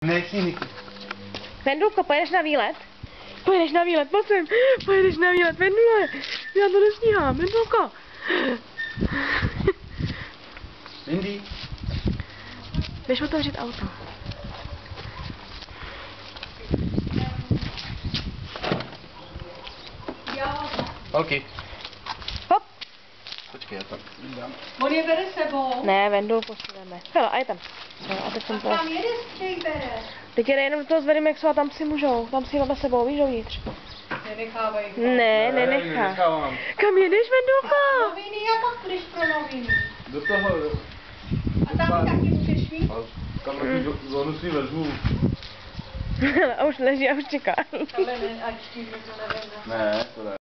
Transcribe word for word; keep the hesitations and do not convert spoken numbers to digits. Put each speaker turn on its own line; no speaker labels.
Nechci.
Vendulko, pojedeš na výlet? Pojedeš na výlet, pojď sem. Pojedeš na výlet, Vendule. Já to nestíhám, Vendulko.
Vindy.
Běž otevřít auto.
OK.
Hop.
Počkej, já tam dám.
On je bere sebou.
Ne, Vendul pošleme. Hele, a je tam. No, a teď jsem to...
Tam jeden střej bere.
Teď jde jenom do toho zvedimexu a tam si můžou. Tam si máme sebou, víš, dovnitř.
Nenechávají.
Ne, nenechá.
Nenechávám.
Kam jedeš, Vendulko?
Noviny, a pak půjdeš pro noviny.
Do toho. Do...
A tam taky můžeš mít?
Ale tam taky zónu si vezmu.
A už leží a už čeká.
Ale ne, ať ti to nevím.
Ne, to ne.